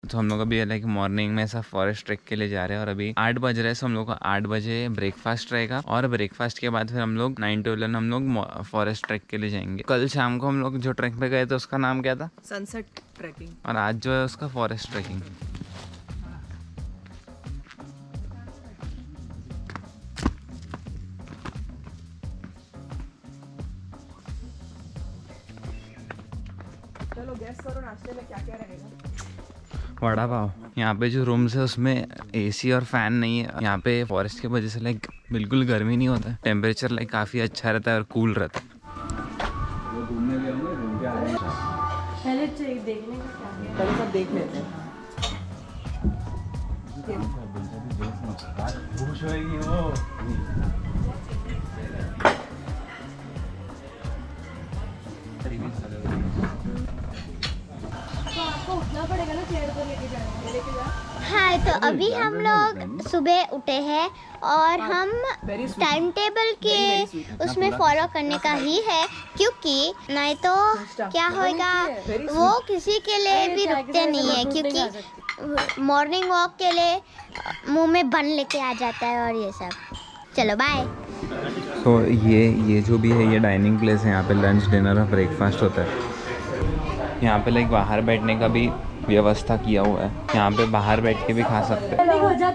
तो हम लोग अभी लाइक मॉर्निंग में ऐसा फॉरेस्ट ट्रैक के लिए जा रहे हैं और अभी 8 बज रहे हैं। सो हम लोग को 8 बजे ब्रेकफास्ट रहेगा और ब्रेकफास्ट के बाद फिर हम लोग 9 to 11 हम लोग फॉरेस्ट ट्रैक के लिए जाएंगे। कल शाम को हम लोग जो ट्रैक पे गए थे उसका नाम क्या था? Sunset trekking. और आज जो है उसका फॉरेस्ट ट्रैकिंग। चलो गैस करो नाश्ते में क्या क्या रहेगा। वड़ा पाव। यहाँ पे जो रूम्स है उसमें एसी और फैन नहीं है। यहाँ पे फॉरेस्ट की वजह से लाइक बिल्कुल गर्मी नहीं होता है। टेम्परेचर लाइक काफ़ी अच्छा रहता है और कूल रहता है। पहले देखने का क्या है, पहले सब देख लेते हैं। हाँ, तो अभी हम लोग सुबह उठे हैं और हम टाइम टेबल के उसमें फॉलो करने का ही है, क्योंकि नहीं तो क्या होगा, वो किसी के लिए भी रुकते नहीं है, क्योंकि मॉर्निंग वॉक के लिए मुंह में बन लेके आ जाता है और ये सब। चलो बाय। तो ये जो भी है ये डाइनिंग प्लेस है। यहाँ पे लंच डिनर और ब्रेकफास्ट होता है। यहाँ पे लाइक बाहर बैठने का भी व्यवस्था किया हुआ है। यहाँ पे बाहर बैठ के भी खा सकते हैं।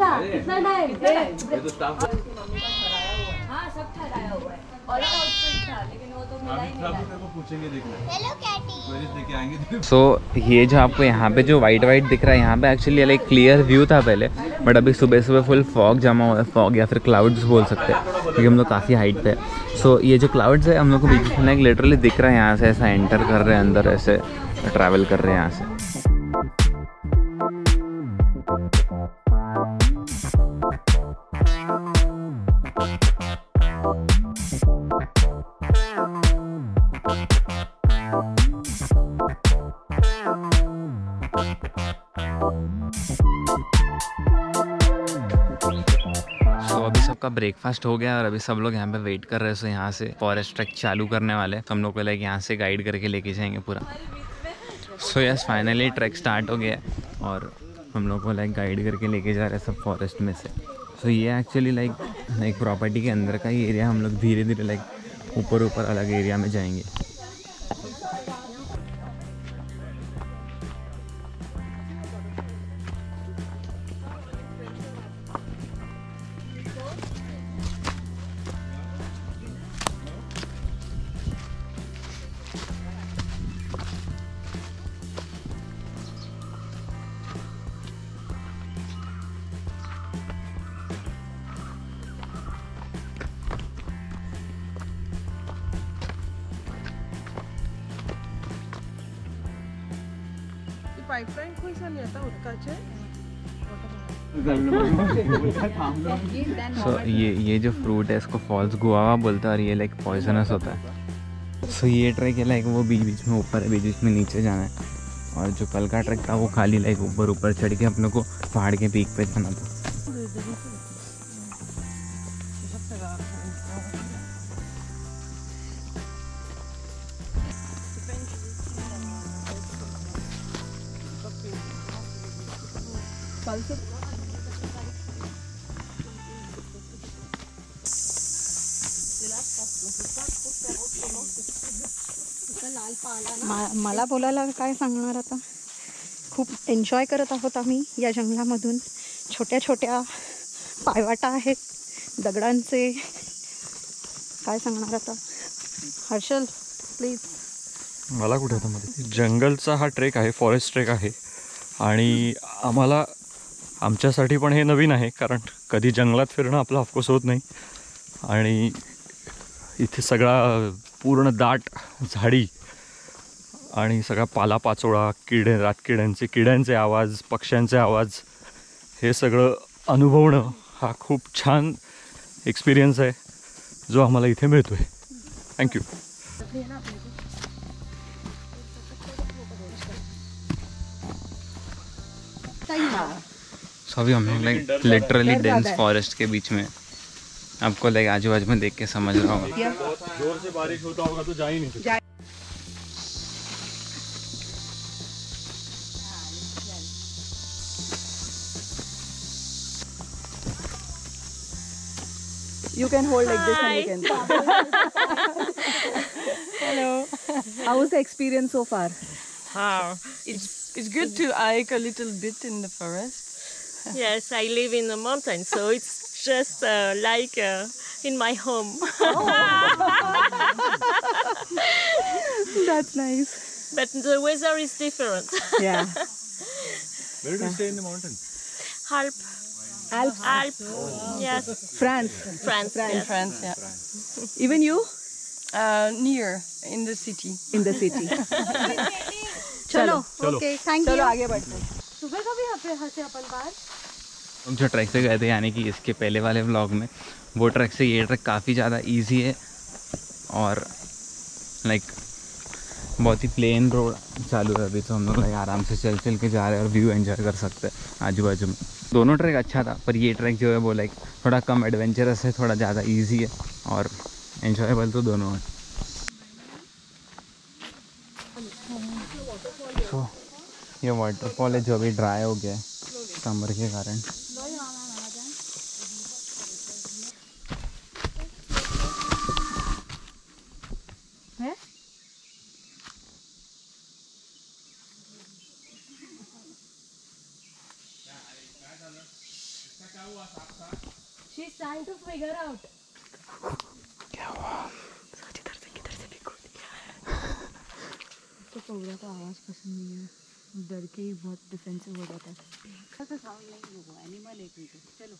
सो ये जो आपको यहाँ पे जो वाइट दिख रहा है, यहाँ पे एक्चुअली लाइक क्लियर व्यू था पहले, बट अभी सुबह सुबह फुल फॉग जमा हुआ है। फॉग या फिर क्लाउड्स बोल सकते हैं, क्योंकि हम लोग काफ़ी हाइट पे। सो ये जो क्लाउड्स है हम लोग को बीच में लिटरली दिख रहा है। यहाँ से ऐसा एंटर कर रहे हैं अंदर, ऐसे ट्रैवल कर रहे हैं यहाँ से। अभी सबका ब्रेकफास्ट हो गया और अभी सब लोग यहाँ पे वेट कर रहे हैं। सो यहाँ से फॉरेस्ट ट्रैक चालू करने वाले, तो हम लोग को लाइक यहाँ से गाइड करके लेके जाएंगे पूरा। So yes, finally track start हो गया और हम लोग को लाइक गाइड करके लेके जा रहे हैं सब फॉरेस्ट में से। सो ये एक्चुअली लाइक प्रॉपर्टी के अंदर का ही एरिया। हम लोग धीरे धीरे लाइक ऊपर ऊपर अलग एरिया में जाएंगे। पाइपलाइन कोई सा नहीं आता उदकाचे। सो ये जो फ्रूट है इसको फॉल्स गुआवा बोलता है और ये लाइक पॉइजनस होता है। सो ये ट्रैक है लाइक वो बीच बीच में ऊपर है, बीच बीच में नीचे जाना है। और जो कल का ट्रैक था वो खाली लाइक ऊपर ऊपर चढ़ के अपने को पहाड़ के पीक पे जाना था। मला बोलायला काय सांगणार आता, खूप एन्जॉय करत आहोत आम्ही या जंगलामधून। छोट्या छोट्या पायवाटा आहेत दगडांचे, काय सांगणार आता। हर्षल प्लीज। मला कुठे होतं मध्ये जंगलचा हा ट्रेक आहे, फॉरेस्ट ट्रेक आहे आणि आमच्यासाठी पण हे नवीन आहे, कारण कधी जंगलात फिरणं आपलं ऑफकोर्स होत नाही। आणि इथे सगळा पूर्ण दाट झाडी आणि सगळा पालापाचोळा, किड्यांचे आवाज, पक्ष्यांचे आवाज, हे सगळं अनुभवणं हा खूप छान एक्सपिरियन्स आहे जो आम्हाला इथे मिळतो आहे। थँक्यू। सो अभी हम लोग लाइक लिटरली डेंस फॉरेस्ट के बीच में, आपको लाइक आजू बाजू में देख के समझ रहा होगा। जोर से बारिश होता होगा तो जा ही नहीं सकते। You can hold like this and you can. Hello. How was the experience so far? It's good to hike a little bit in the forest. Yes, I live in the mountains, so it's just like in my home. That's nice. But the weather is different. Yeah. Where do you stay in the mountains? Alps. Yes. France. France. Yes. France, yeah. Even you? Near in the city. In the city. चलो okay thank चलो you आगे बढ़ते हैं. सुबह का भी यहाँ से अपन बाहर हम जो ट्रैक पे गए थे यानी कि इसके पहले वाले व्लॉग में, वो ट्रैक से ये ट्रैक काफ़ी ज़्यादा इजी है और लाइक बहुत ही प्लेन रोड चालू है अभी, तो हम लोग आराम से चल के जा रहे हैं और व्यू एंजॉय कर सकते हैं आजू बाजू में. दोनों ट्रैक अच्छा था, पर ये ट्रैक जो है वो लाइक थोड़ा कम एडवेंचरस है, थोड़ा ज़्यादा ईजी है और एंजॉयबल तो दोनों है. तो ये वाटरफॉल है जो अभी ड्राई हो गया है समर के कारण. She's trying to figure out. तो कोबरा को आवाज़ पसंद नहीं है, डर के ही बहुत डिफेंसिव हो जाता है. ऐसा साउंड नहीं होगा, एनिमल एक मिनट. चलो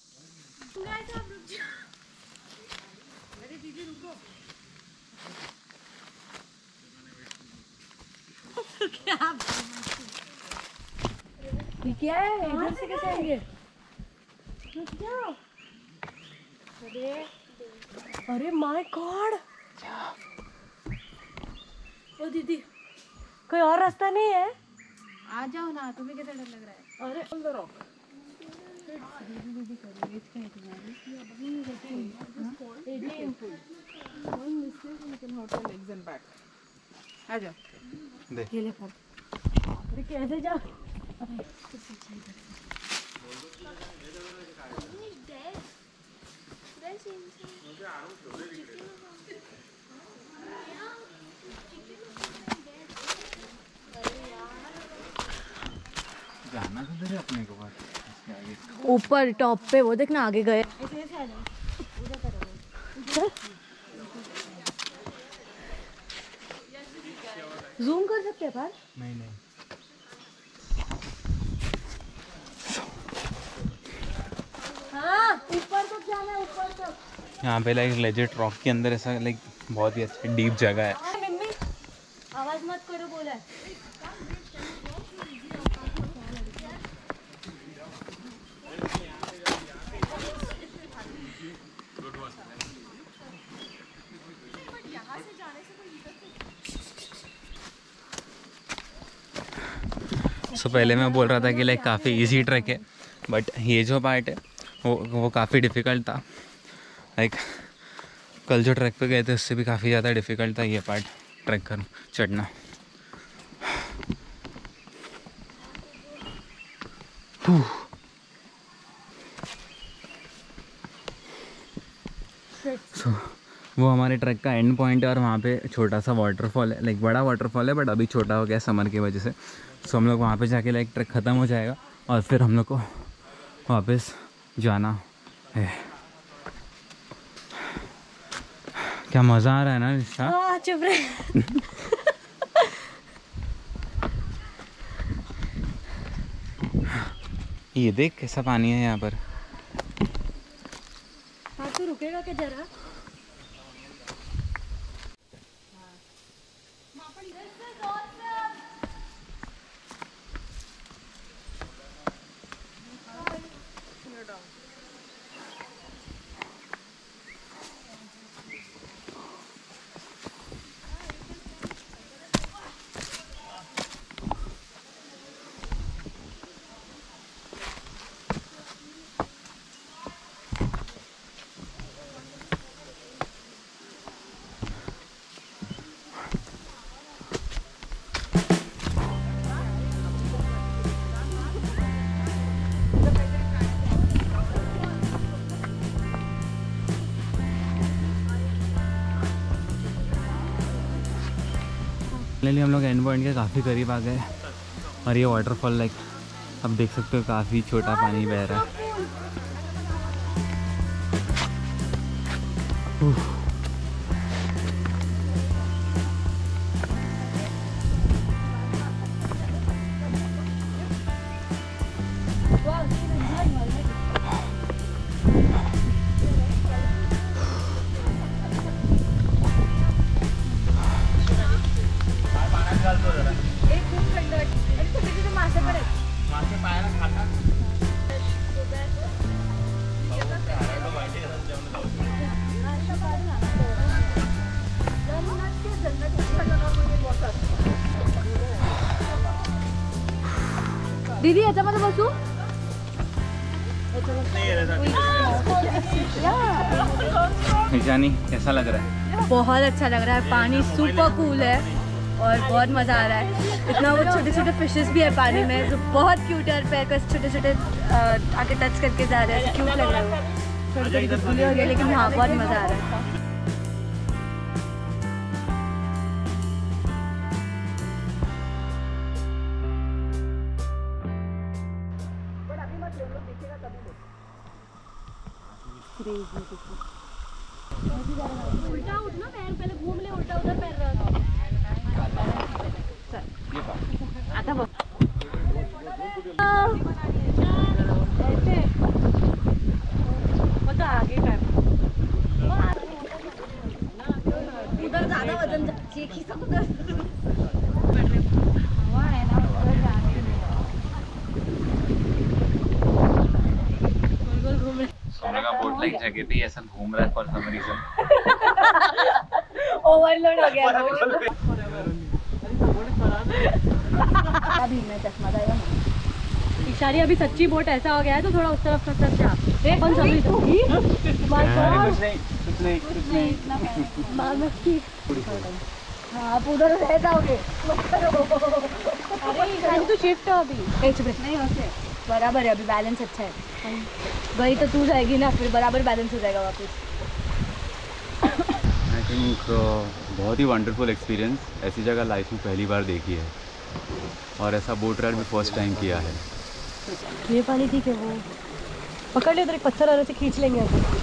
अरे दीदी रुको. क्या है इधर से कैसे आएंगे? अरे माय गॉड. ओ दीदी कोई और रास्ता नहीं है? आ जाओ ना, तुम्हें कैसा डर लग रहा है? अरे अंदर आओ. आ जाओ. अरे कैसे जाओ? जाना किधर है अपने को बस आगे. ऊपर टॉप पे वो देखना आगे गए. जूम कर सकते हैं पर नहीं. हाँ ऊपर तक जाना है, ऊपर तक. यहाँ पे लाइक लेजेट रॉक के अंदर ऐसा लाइक बहुत ही अच्छा डीप जगह है. मम्मी आवाज मत करो बोला है. सो पहले मैं बोल रहा था कि लाइक काफ़ी इजी ट्रैक है, बट ये जो पार्ट है वो काफ़ी डिफ़िकल्ट था. लाइक कल जो ट्रैक पे गए थे उससे भी काफ़ी ज़्यादा डिफ़िकल्ट था ये पार्ट ट्रैक कर चढ़ना. सो वो हमारे ट्रैक का एंड पॉइंट है और वहाँ पे छोटा सा वाटरफॉल है. लाइक बड़ा वाटरफॉल है बट अभी छोटा हो गया समर की वजह से. सो हम लोग वहाँ पे जाके लाइक ट्रैक ख़त्म हो जाएगा और फिर हम लोग को वापस जाना है. क्या मज़ा आ रहा है ना रिश्ता. चुप रहे. ये देख कैसा पानी है यहाँ पर. हाँ तू रुकेगा क्या जरा? फाइनली हम लोग एंड पॉइंट के काफ़ी करीब आ गए और ये वाटरफॉल लाइक अब देख सकते हो काफ़ी छोटा पानी बह रहा है। दीदी याच्यामध्ये बसू? जानी कैसा लग रहा है? बहुत अच्छा लग रहा है, पानी सुपर कूल है और बहुत मज़ा आ रहा है। इतना वो छोटे छोटे फिशेस भी है पानी में जो बहुत क्यूट है, और पैर को छोटे छोटे आके टच करके जा रहे हैं, क्यूट लग रहा है। थोड़ी थोड़ी गुदगुली हो गई लेकिन हाँ बहुत मज़ा आ रहा है। उल्टा उठ ना पैर, पहले घूम ले, उल्टा उधर पैर रख। आता बघ ऐसे मग आगे काय उधर ज्यादा वजन चेक ही सब उधर हवा है ना, उधर जाने गोल घूम रहे। सोने का बोट लाइक जगह पे ऐसा घूम रहा है फॉर सम रीजन। ओवरलोड हो गया अभी मैं चश्मा जाएगा ना। इशारी अभी सच्ची बोट ऐसा हो गया है तो थोड़ा उस तरफ कर सकते आप। कौन सा भी तो हाँ आप उधर रह जाओगे। अरे तो शिफ्ट हो अभी नहीं वैसे बराबर है, अभी बैलेंस अच्छा है। वही तो तू जाएगी ना, फिर बराबर बैलेंस हो जाएगा वापस। आई थिंक बहुत ही वंडरफुल एक्सपीरियंस। ऐसी जगह लाइफ में पहली बार देखी है और ऐसा बोट राइड भी फर्स्ट टाइम किया है। ये पानी ठीक है, वो पकड़ ले, उधर एक पत्थर आ रहा है, खींच लेंगे अभी।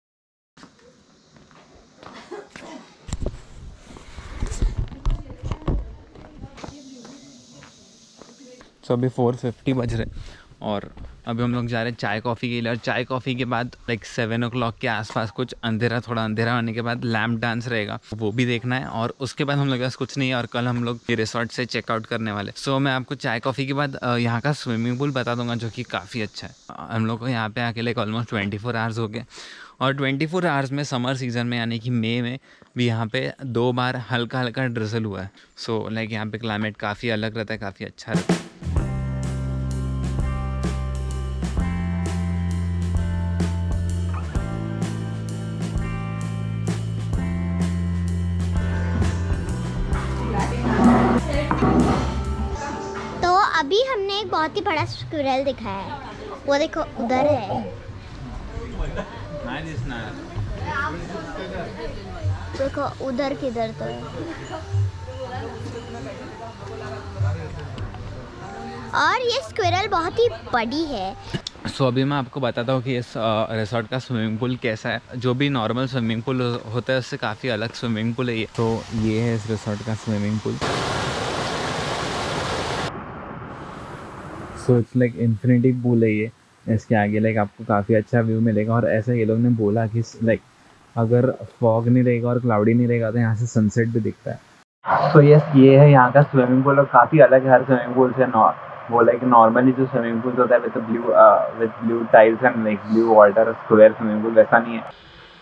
सो अभी 4:50 बज रहे और अभी हम लोग जा रहे हैं चाय कॉफ़ी के लिए। और चाय कॉफ़ी के बाद लाइक 7 o'clock के आसपास कुछ अंधेरा, थोड़ा अंधेरा होने के बाद लैम्प डांस रहेगा, वो भी देखना है। और उसके बाद हम लोग के पास कुछ नहीं है और कल हम लोग ये रिसोर्ट से चेकआउट करने वाले। सो मैं आपको चाय कॉफ़ी के बाद यहाँ का स्विमिंग पूल बता दूंगा जो कि काफ़ी अच्छा है। हम लोग को यहाँ पे आके लाइक ऑलमोस्ट 24 आवर्स हो गए और 24 आवर्स में समर सीज़न में यानी कि मई में भी यहाँ पे 2 बार हल्का हल्का ड्रिजल हुआ है। सो लाइक यहाँ पे क्लाइमेट काफ़ी अलग रहता है, काफ़ी अच्छा रहता है। अभी हमने एक बहुत ही बड़ा स्क्विरल देखा है, वो देखो उधर है। देखो उधर किधर तो है। और ये स्क्विरल बहुत ही बड़ी है। सो अभी मैं आपको बताता हूँ कि इस रिसोर्ट का स्विमिंग पूल कैसा है। जो भी नॉर्मल स्विमिंग पूल होता है उससे काफ़ी अलग स्विमिंग पूल है ये। तो ये है इस रिसोर्ट का swimming pool. So it's like infinity pool है ये। इसके आगे लाइक आपको काफ़ी अच्छा व्यू मिलेगा। और ऐसा ये लोग ने बोला कि लाइक अगर फॉग नहीं रहेगा और क्लाउडी नहीं रहेगा तो यहाँ से सनसेट भी दिखता है। तो ये है यहाँ का स्विमिंग पूल और काफ़ी अलग है हर स्विमिंग पूल से। वो लाइक नॉर्मली जो स्विमिंग पूल होता है with blue tiles and like blue water square swimming pool वैसा नहीं है।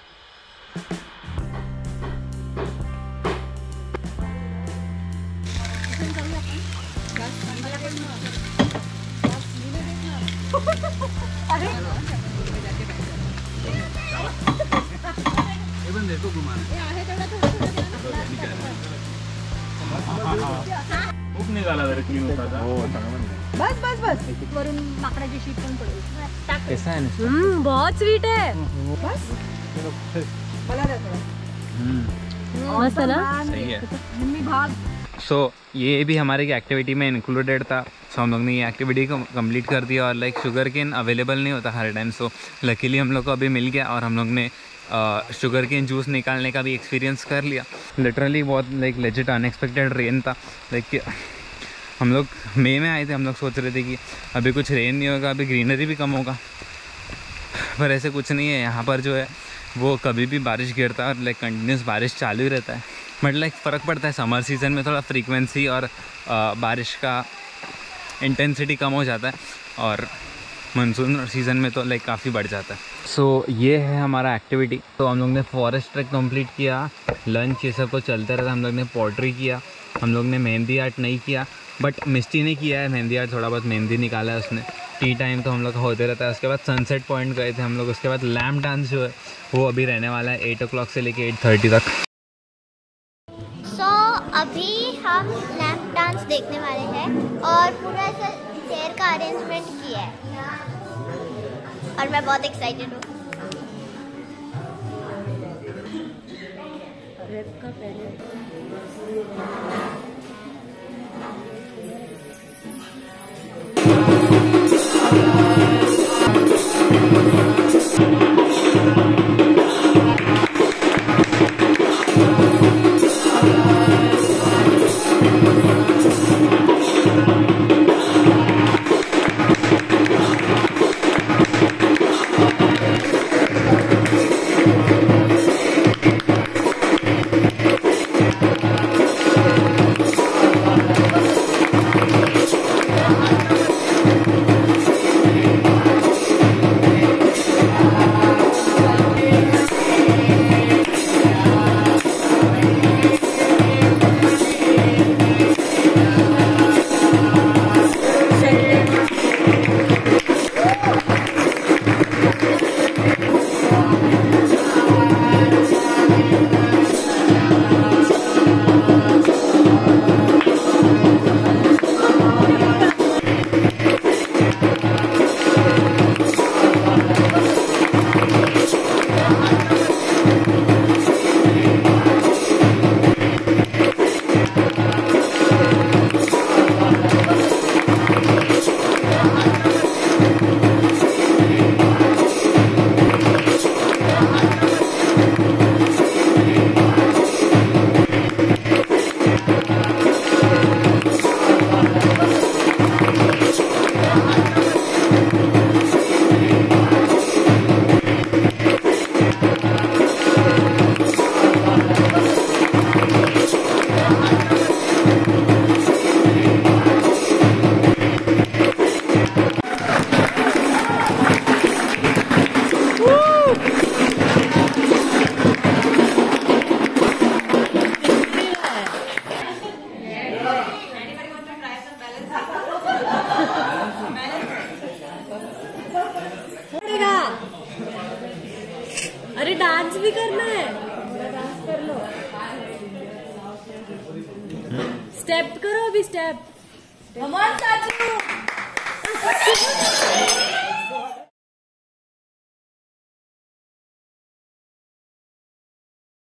बस बस बस वरून माकडाची शीट पण पडेल। कैसा है? बहुत स्वीट है। बस मला मस्त ना, सही है। मम्मी भाग। सो ये भी हमारे की एक्टिविटी में इंक्लूडेड था। सो हम लोग ने ये एक्टिविटी को कंप्लीट कर दिया और लाइक शुगर केन अवेलेबल नहीं होता हर टाइम, सो लकीली हम लोग को अभी मिल गया और हम लोग ने शुगर केन जूस निकालने का भी एक्सपीरियंस कर लिया। लिटरली बहुत लाइक लेजिट अनएक्सपेक्टेड रेन था। लाइक हम लोग मई में आए थे, हम लोग सोच रहे थे कि अभी कुछ रेन नहीं होगा, अभी ग्रीनरी भी कम होगा, पर ऐसे कुछ नहीं है। यहाँ पर जो है वो कभी भी बारिश गिरता है और लाइक कंटिन्यूस बारिश चालू ही रहता है। बट लाइक फ़र्क पड़ता है, समर सीज़न में थोड़ा फ्रीक्वेंसी और बारिश का इंटेंसिटी कम हो जाता है और मानसून सीज़न में तो लाइक काफ़ी बढ़ जाता है। सो ये है हमारा एक्टिविटी। तो हम लोग ने फॉरेस्ट ट्रैक कंप्लीट किया, लंच ये सब तो चलते रहता। हम लोग ने पॉटरी किया, हम लोग ने मेहंदी आर्ट नहीं किया, बट मिस्टी ने किया है मेहंदी आर्ट, थोड़ा बहुत मेहंदी निकाला है उसने। टी टाइम तो हम लोग का होते रहता है। उसके बाद सनसेट पॉइंट गए थे हम लोग। उसके बाद लैम्प डांस जो है वो अभी रहने वाला है 8 o'clock से लेके 8:30 तक। सो अभी हम लैम्प डांस देखने वाले हैं और पूरा ऐसा चेयर का अरेंजमेंट किया है और मैं बहुत एक्साइटेड हूँ। अरे डांस भी करना है, डांस कर लो, स्टेप करो अभी, स्टेप। Come on Saju.